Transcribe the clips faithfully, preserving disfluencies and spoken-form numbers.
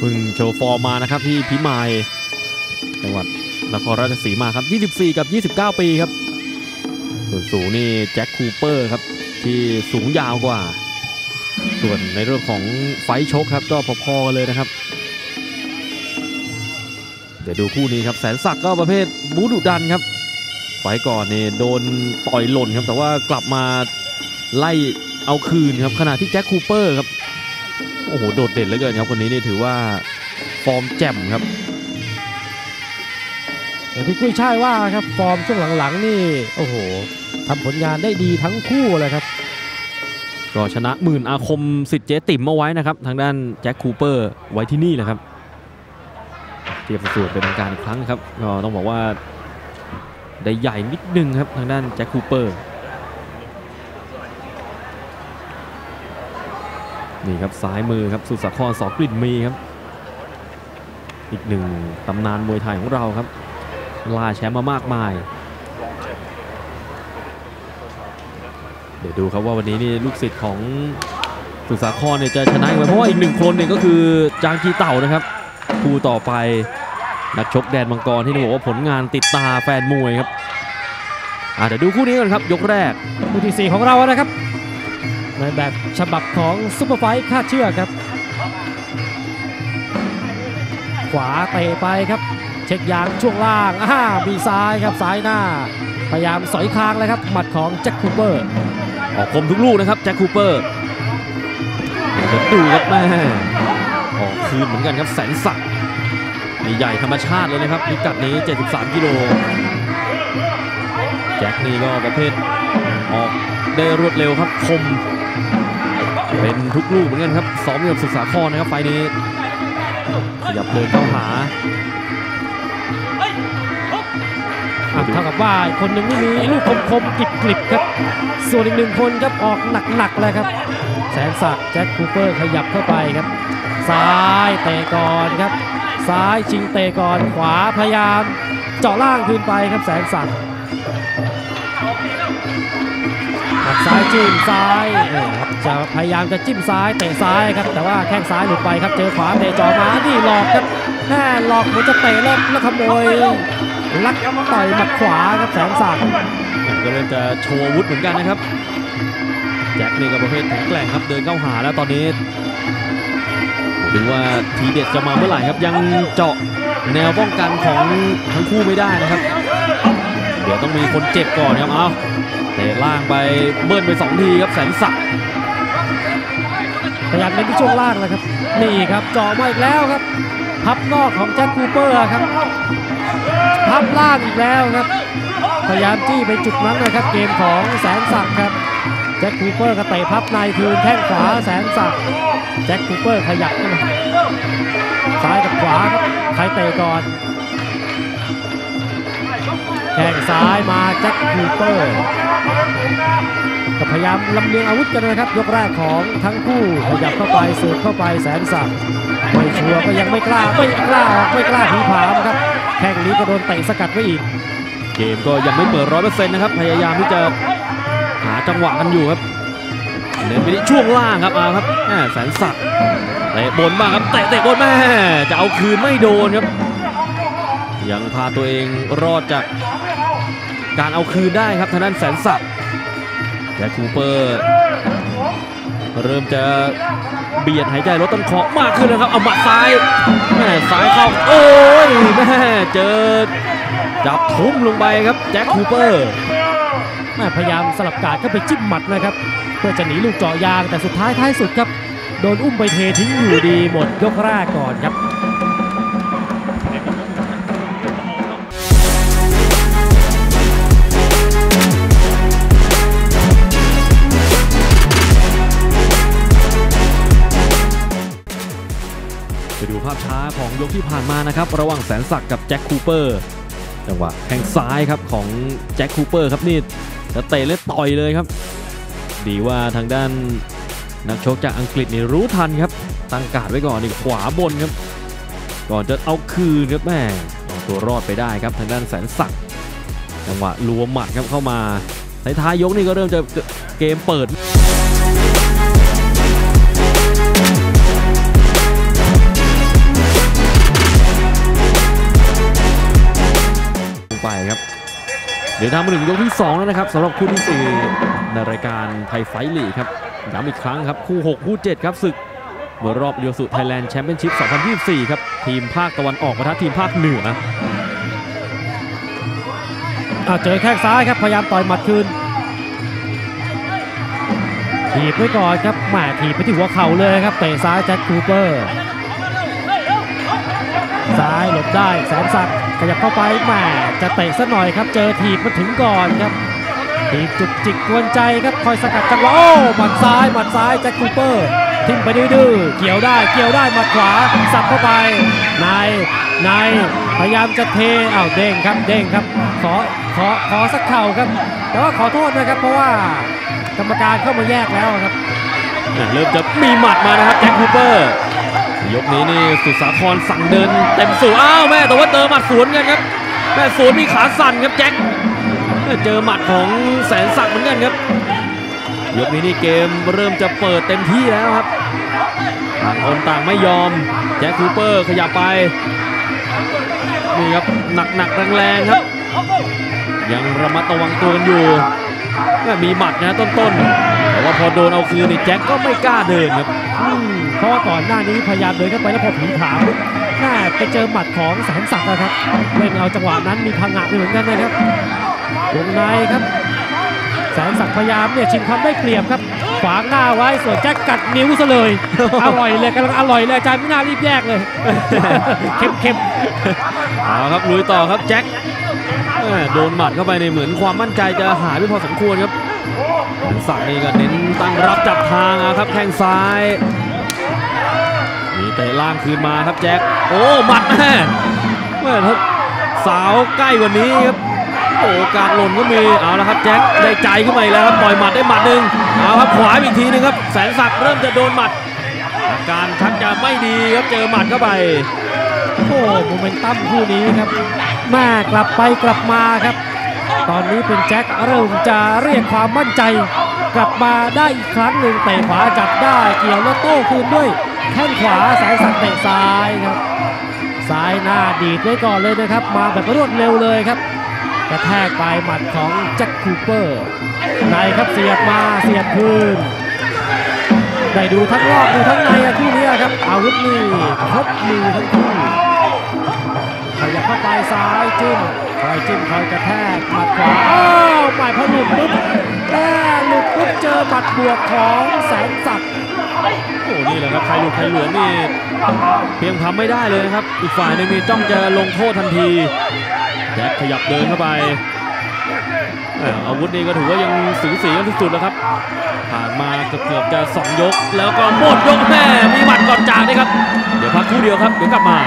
พึ่งโชว์ฟอร์มมานะครับที่พิมายจังหวัดนครราชสีมาครับยี่สิบสี่กับยี่สิบเก้าปีครับส่วนสูงนี่แจ็คคูเปอร์ครับที่สูงยาวกว่าส่วนในเรื่องของไฟชกครับก็พอๆกันเลยนะครับเดี๋ยวดูคู่นี้ครับแสนศักดิ์ก็ประเภทบูดุดันครับไฟก่อนนี่โดนต่อยหล่นครับแต่ว่ากลับมาไล่เอาคืนครับขณะที่แจ็คคูเปอร์ครับโอ้โหโดดเด่นเหลือเกินครับคนนี้นี่ถือว่าฟอร์มแจ่มครับอย่างที่กุ้ยช่ายว่าครับฟอร์มช่วงหลังๆนี่โอ้โหทำผลงานได้ดีทั้งคู่เลยครับก็ชนะหมื่นอาคมสิทธิ์เจ๊ติ๋มเอาไว้นะครับทางด้านแจ็คคูเปอร์ไว้ที่นี่แหละครับเทียบสูตรเป็นทางการอีกครั้งครับก็ต้องบอกว่าได้ใหญ่นิดนึงครับทางด้านแจ็คคูเปอร์นี่ครับซ้ายมือครับสุสาคร ส.กลิ่นมีครับอีกหนึ่งตำนานมวยไทยของเราครับล่าแชมป์มามากมายเดี๋ยวดูครับว่าวันนี้นี่ลูกศิษย์ของสุสาครเนี่ยจะชนะไหมเพราะว่าอีกหนึ่งคนเนี่ยก็คือจางกีเต่านะครับคู่ต่อไปนักชกแดนมังกรที่ต้องบอกว่าผลงานติดตาแฟนมวยครับอ่ะเดี๋ยวดูคู่นี้กันครับยกแรกคู่ที่สี่ของเรานะครับในแบบฉบับของซุปเปอร์ไฟท์คาดเชือกครับขวาเตะไปครับเช็คยางช่วงล่างอ่ามีซ้ายครับซ้ายหน้าพยายามสอยคางเลยครับหมัดของแจ็คคูเปอร์ออกคมทุกลูกนะครับแจ็คคูเปอร์ดูครับแม่ออกคืนเหมือนกันครับแสนศักดิ์นี่ใหญ่ธรรมชาติเลยนะครับพิกัดนี้เจ็ดสิบสามกิโลแจ็คนี่ก็ประเภทออกได้รวดเร็วครับคมเป็นทุกลูกเหมือนกันครับซ้อมกับสุสาครนะครับไฟนี้ขยับเดินเข้าหาเท่ากับว่าคนหนึ่งนี่มีลูกคมๆกริบๆครับส่วนอีกหนึ่งคนครับออกหนักๆเลยครับแสนศักดิ์แจ็คคูเปอร์ขยับเข้าไปครับซ้ายเตะก่อนครับซ้ายชิงเตะก่อนขวาพยายามเจาะล่างคืนไปครับแสนศักดิ์ซ้ายจิ้มซ้ายจะพยายามจะจิ้มซ้ายเตะซ้ายครับแต่ว่าแข้งซ้ายหลุดไปครับเจอขวาเตะจ่อมานี่หลอกครับแน่หลอกเหมือนจะเตะแล้วแล้วขโมยลักต่อยหมัดขวาครับแสนศักดิ์ก็เลยจะโชว์อาวุธเหมือนกันนะครับแจ็คนี่ก็ประเภทแข็งแกร่งครับเดินเข้าหาแล้วตอนนี้ดูว่าทีเด็ดจะมาเมื่อไหร่ครับยังเจาะแนวป้องกันของทั้งคู่ไม่ได้นะครับเดี๋ยวต้องมีคนเจ็บก่อนครับเอาเตะล่างไปเบิ้ลไปสองทีครับแสนศักดิ์พยายามเล่นที่ช่วงล่างแล้วครับนี่ครับเจาะมาอีกแล้วครับพับนอกของแจ็คคูเปอร์ครับพับล่างอีกแล้วครับพยายามจี้ไปจุดนั้นนะครับเกมของแสนศักดิ์ครับแจ็คคูเปอร์ก็เตะพับในคืนแข้งขวาแสนศักดิ์แจ็คคูเปอร์ขยับขึ้นมาซ้ายกับขวาครับใครเตะก่อนแข้งซ้ายมาแจ็คคูเปอร์ก็พยายามลำเลียงอาวุธกันนะครับยกแรกของทั้งคู่ขยับเข้าไปสูดเข้าไปแสนศักดิ์ไม่ชัวร์ก็ยังไม่กล้าไม่กล้าออกไม่กล้าผีผามครับแข้งนี้ก็โดนเตะสกัดไว้อีกเกมก็ยังไม่เปิดร้อยเปอร์เซ็นต์นะครับพยายามที่จะหาจังหวะกันอยู่ครับเน้นไปที่ช่วงล่างครับเอาครับแสนศักดิ์เตะบนบ้างครับเตะเตะบนแม่จะเอาคืนไม่โดนครับยังพาตัวเองรอดจากการเอาคืนได้ครับทางด้านแสนศักดิ์แจ็คคูเปอร์เริ่มจะเบียดหายใจลดต้นคอมากขึ้นนะครับเอาหมัดซ้ายแม่ซ้ายเข้าโอ้ยแม่เจอจับทุ่มลงไปครับแจ็คคูเปอร์แม่พยายามสลับกาดเข้าไปจิ้มหมัดนะครับเพื่อจะหนีลูกเจาะยางแต่สุดท้ายท้ายสุดครับโดนอุ้มไปเททิ้งอยู่ดีหมดยกแรกก่อนครับไปดูภาพช้าของยกที่ผ่านมานะครับระหว่างแสนศักดิ์กับแจ็คคูเปอร์จังหวะแข้งซ้ายครับของแจ็คคูเปอร์ครับนี่จะเตะและต่อยเลยครับดีว่าทางด้านนักชกจากอังกฤษนี่รู้ทันครับตั้งการ์ดไว้ก่อนนี่ขวาบนครับก่อนจะเอาคืนครับแม่เอาตัวรอดไปได้ครับทางด้านแสนศักดิ์จังหวะรวมหมัดครับเข้ามาท้ายยกนี่ก็เริ่มจะเกมเปิดเเดี๋ยวทางมาถึงยกที่สองแล้วนะครับสำหรับคู่ที่สี่ในรายการไทยไฟท์ลีกครับย้ำอีกครั้งครับคู่หกคู่เจ็ดครับศึกเมื่อรอบเดียวสุดไทยแลนด์แชมเปี้ยนชิพสองพันยี่สิบสี่ครับทีมภาคตะวันออกปะทะทีมภาคเหนืออ่ะเจอแข้งซ้ายครับพยายามต่อยหมัดคืนถีบไว้ก่อนครับแหมถีบไปที่หัวเข่าเลยครับเตะซ้ายแจ็คคูเปอร์ซ้ายหลบได้แสนศักดิ์ขยับเข้าไปแหมจะเตะซะหน่อยครับเจอถีบมาถึงก่อนครับถีบจุกจิกกวนใจครับคอยสกัดจังหวะโอ้หมัดซ้ายหมัดซ้ายแจ็คคูเปอร์ทิ่มไปดื้อๆเกี่ยวได้เกี่ยวได้หมัดขวาสับเข้าไปนายนายพยายามจะเทอ้าวเด้งครับเด้งครับขอขอขอสักเข่าครับแต่ว่าขอโทษนะครับเพราะว่ากรรมการเข้ามาแยกแล้วครับเริ่มจะมีหมัดมานะครับแจ็คคูเปอร์ยกนี้นี่สุดสาครสั่งเดินเต็มสูอ้าวแม่แต่ว่าเจอหมัดสวนกันครับแม่สวนมีขาสั่นครับแจ็คเจอหมัดของแสนศักดิ์เหมือนกันครับยกนี้นี่เกมเริ่มจะเปิดเต็มที่แล้วครับต่างคนต่างไม่ยอมแจ็คคูเปอร์ขยับไปนี่ครับหนักๆแรงๆครับยังระมัดระวังตัวกันอยู่มีหมัดนะต้นๆแต่ว่าพอโดนเอาคืนนี่แจ็คก็ไม่กล้าเดินครับเพราะว่าก่อนหน้านี้พยายามเดินเข้าไปแล้วพอผีถามน่าไปเจอหมัดของแสนศักดิ์นะครับเล่นเอาจังหวะนั้นมีพังงะไปเหมือนกันนะครับวงในครับแสนศักดิ์พยายามเนี่ยชิงความได้เปรียบครับขวางหน้าไว้ส่วนแจ็คกัดนิ้วซะเลยอร่อยเลยกำลังอร่อยเลยอาจารย์ไม่น่ารีบแยกเลยเข้มๆเอาครับลุยต่อครับแจ็คโดนหมัดเข้าไปในเหมือนความมั่นใจจะหายไปพอสมควรครับแสนศักดิ์นี่ก็เน้นตั้งรับจับทางครับแข้งซ้ายมีเตะล่างคืนมาครับแจ็คโอ้หมัดแม่เมื่อถ้าสาวใกล้กว่านี้ครับโอ้การหล่นก็มีเอาละครับแจ็คได้ใจขึ้นมาอีกแล้วครับปล่อยหมัดได้หมัดหนึ่งเอาครับขวาอีกทีนึงครับแสนศักดิ์เริ่มจะโดนหมัดอาการชักจะไม่ดีครับเจอหมัดเข้าไปโอ้โมเมนตัมคู่นี้ครับแม่กลับไปกลับมาครับตอนนี้เป็นแจ็คเริ่มจะเรียกความมั่นใจกลับมาได้อีกครั้งหนึ่งเตะขวาจับได้เกี่ยวแล้วโต้คืนด้วยแข้งขวาแสนศักดิ์เตะซ้ายครับซ้ายหน้าดีดไว้ก่อนเลยนะครับมาแบบรวดเร็วเลยครับกระแทกไปหมัดของแจ็คคูเปอร์ในครับเสียบมาเสียบคืนได้ดูทั้งรอบดูทั้งในคู่นี้ครับอาวุธนี่ครบมือทั้งคู่ขยับเข้าไปซ้ายจิ้มคอยจิ้มคอยกระแทกหมัดขวาอ้าวหมัดพอหลุดปุ๊บแม่หลุดปุ๊บเจอหมัดบวกของแสนศักดิ์โอ้นี่แหละครับใครหลุดใครหลวมนี่เพียงทำไม่ได้เลยนะครับอีกฝ่ายนึงมีจ้องจะลงโทษทันทีแจ็คขยับเดินเข้าไปอาวุธนี่ก็ถือว่ายังสูสีกันที่สุดแล้วครับผ่านมาเกือบจะสองยกแล้วก็หมดยกแม่มีหมัดก่อนจากนี่ครับเดี๋ยวพักครู่เดียวครับเดี๋ยวกลับมา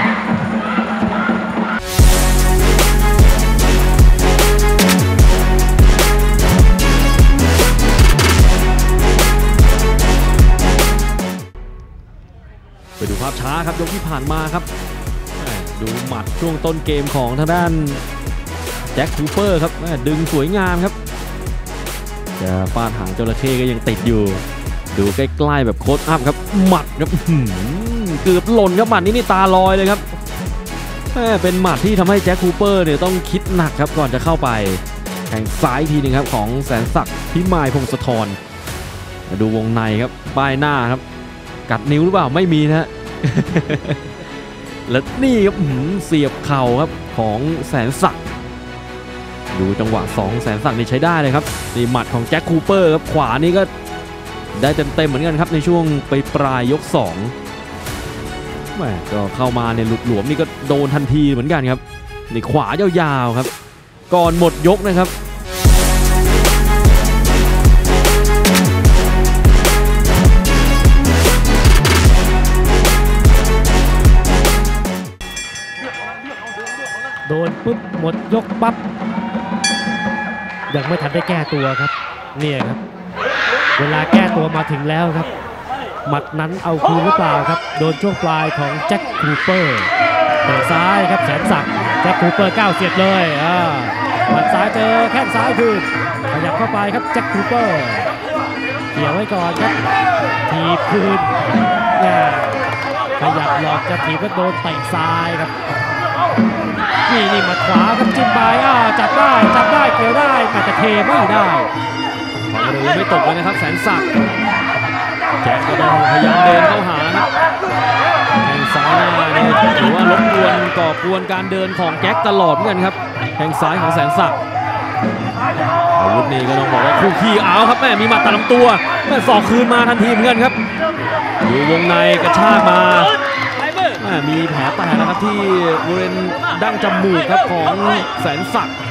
ไปดูภาพช้าครับยกที่ผ่านมาครับดูหมัดช่วงต้นเกมของทางด้านแจ็คคูเปอร์ครับดึงสวยงามครับจะฟาดหางจระเข้ก็ยังติดอยู่ดูใกล้ๆแบบโค้ดอัพครับหมัดครับเกือบหล่นครับหมัดนี้นี่ตาลอยเลยครับเป็นหมัดที่ทำให้แจ็คคูเปอร์เนี่ยต้องคิดหนักครับก่อนจะเข้าไปแทงซ้ายทีนึงครับของแสนศักดิ์พิมายพงศธรมาดูวงในครับป้ายหน้าครับกัดนิ้วหรือเปล่าไม่มีนะแล้วนี่ครับเสียบเข่าครับของแสนศักดิ์ดูจังหวะสองแสนศักดิ์นี่ใช้ได้เลยครับนี่หมัดของแจ็คคูเปอร์ครับขวานี่ก็ได้เต็มๆเหมือนกันครับในช่วงไปปลายยกสองแหมก็เข้ามาเนี่ยหลุดหลวมนี่ก็โดนทันทีเหมือนกันครับนี่ขวายาวๆครับก่อนหมดยกนะครับโดนปุ๊บหมดยกปั๊บยังไม่ทันได้แก้ตัวครับเนี่ยครับเวลาแก้ตัวมาถึงแล้วครับหมัดนั้นเอาคืนหรือเปล่าครับโดนช่วงปลายของแจ็คคูเปอร์เตะซ้ายครับแสนศักดิ์แจ็คคูเปอร์ก้าวเสียดเลยอ่าหมัดซ้ายเจอแข้งซ้ายคืนขยับเข้าไปครับแจ็คคูเปอร์เกี่ยวไว้ก่อนครับทีบคืน ขยับหลอกจะถีบก็โดนเตะซ้ายครับนี่นี่หมัดขวาครับจิ้มไปอ้าวจับได้จับได้เกี่ยวได้แต่จะเทไม่ได้ความเร็วยังไม่ตกเลยนะครับแสนศักดิ์แจ็คก็ต้องพยายามเดินเข้าหาครับแข้งซ้ายหน้านี่ถือว่ารบกวนก่อกวนการเดินของแจ็คตลอดเหมือนกันครับแข้งซ้ายของแสนศักดิ์อาวุธนี้ก็ต้องบอกว่าคู่ขี้เอาครับแม่มีหมัดตัดลำตัวแม่ศอกคืนมาทันทีเหมือนกันครับอยู่วงในกระชากมามีแผลแตกนะครับที่บริเวณดั้งจมูกครับของแสนศักดิ์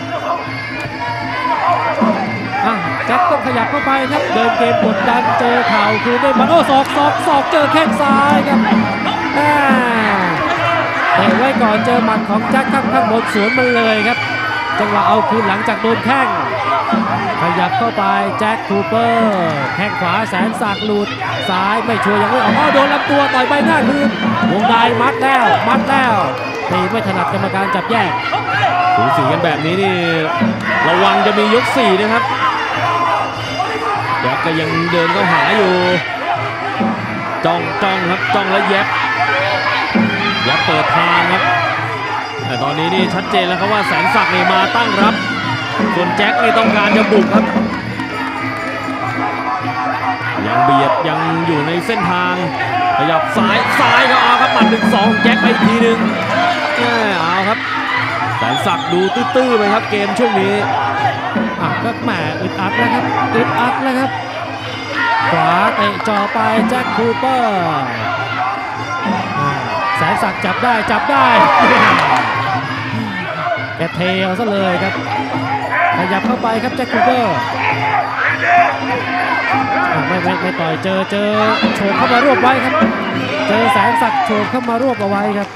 แจ็คต้องขยับเข้าไปครับเดินเกมกดดันเจอเข่าคืนได้มาโอ้ศอกศอกศอกเจอแข้งซ้ายครับเตะไว้ก่อนเจอหมัดของแจ็คข้างข้างบนสวนมันเลยครับจังหวะเอาคืนหลังจากโดนแข้งขยับเข้าไปแจ็คคูเปอร์แข้งขวาแสนศักดิ์หลุดซ้ายไม่ช่วยยังไม่ออกอ้าวโดนลำตัวต่อยใบหน้าคืนวงในมัดแล้วมัดแล้วตีไม่ถนัดกรรมการจับแยกสูสีกันแบบนี้นี่ระวังจะมียกสี่นะครับแจ็คก็ยังเดินเข้าหาอยู่จ้องจ้องครับจ้องแล้วแยบแยบเปิดทางครับแต่ตอนนี้นี่ชัดเจนแล้วครับว่าแสนศักดิ์นี่มาตั้งรับส่วนแจ็คนี่ต้องการจะบุกครับยังเบียดยังอยู่ในเส้นทางขยับซ้ายซ้ายก็เอาครับหมัดหนึ่งสองแจ็คไปอีกทีหนึ่งเอาครับแสนศักดิ์ดูตื้อๆไปครับเกมช่วงนี้อ่ะก็แหมอึดอัดแล้วครับอึดอัดแล้วครับขวาเตะจ่อไปแจ็คคูเปอร์แสนศักดิ์จับได้จับได้แกเทเอาซะเลยครับขยับเข้าไปครับแจ็คคูเปอร์ไม่ไม่ไม่ต่อยเจอเจอโฉบเข้ามารวบไว้ครับเจอแสนศักดิ์โฉบเข้ามารวบเอาไว้ครับ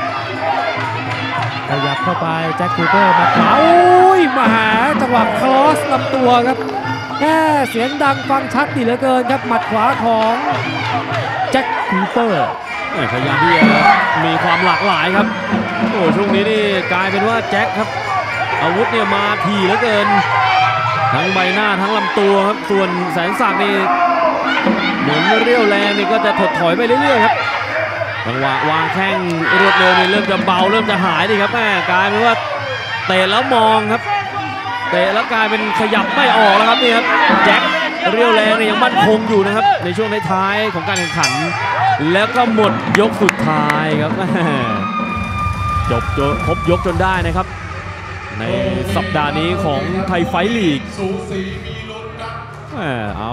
ขยับเข้าไปแจ็คคูเปอร์มาขวาอุ้ยมาหาจังหวะคลอสลำตัวครับแค่เสียงดังฟังชัดดีเหลือเกินครับหมัดขวาของแจ็คคูเปอร์พยายามที่จะมีความหลากหลายครับโอ้ช่วงนี้นี่กลายเป็นว่าแจ็คครับอาวุธเนี่ยมาทีเหลือเกินทั้งใบหน้าทั้งลำตัวครับส่วนแสนศักดิ์นี่เหมือนเรี่ยวแรงนี่ก็จะถดถอยไปเรื่อยๆครับจังหวะวางแข้งรวดเร็วนี่เริ่มจะเบาเริ่มจะหายดีครับแม่กลายเป็นว่าเตะแล้วมองครับเตะแล้วกลายเป็นขยับไม่ออกแล้วครับนี่ครับแจ็คเรี่ยวแรงเนี่ยยังมั่นคงอยู่นะครับในช่วงท้ายๆของการแข่งขันแล้วก็หมดยกสุดท้ายครับจบจนครบยกจนได้นะครับในสัปดาห์นี้ของไทยไฟท์ลีกเอา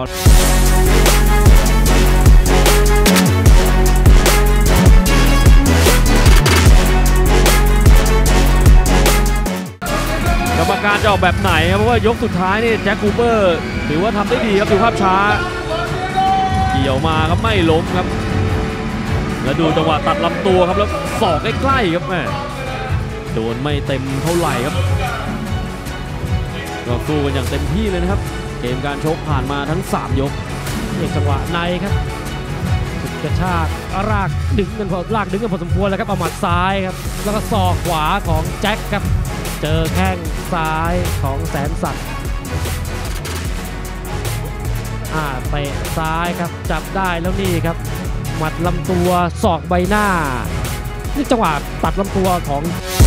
กรรมการจะออกแบบไหนครับเพราะว่ายกสุดท้ายนี่แจ็คคูเปอร์ถือว่าทำได้ดีครับดูภาพช้าเกี่ยวมาครับไม่ล้มครับแล้วดูจังหวะตัดลำตัวครับแล้วศอกใกล้ๆครับแม่โดนไม่เต็มเท่าไหร่ครับก็สู้กันอย่างเต็มที่เลยนะครับเกมการชกผ่านมาทั้งสามยกเนี่ยจังหวะในครับกระชากรากดึงกันพอลากดึงกันพอสมควรแล้วครับเอาหมัดซ้ายครับแล้วก็ศอกขวาของแจ็คครับเจอแข้งซ้ายของแสนศักดิ์อ่าเตะซ้ายครับจับได้แล้วนี่ครับหมัดลำตัวศอกใบหน้านี่จังหวะตัดลำตัวของ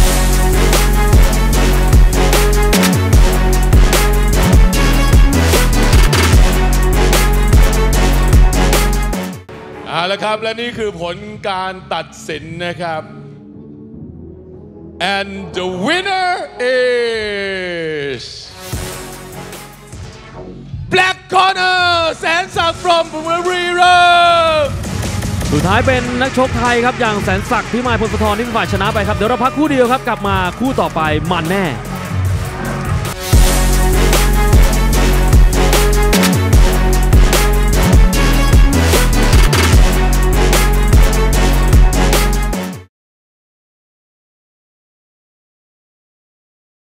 เอาละครับและนี่คือผลการตัดสินนะครับ and the winner is Black Corner แสนศักดิ์ from บุรีรัมย์สุดท้ายเป็นนักชกไทยครับอย่างแสนศักดิ์พิมายพลสะทรที่เป็นฝ่ายชนะไปครับเดี๋ยวเราพักคู่เดียวครับกลับมาคู่ต่อไปมันแน่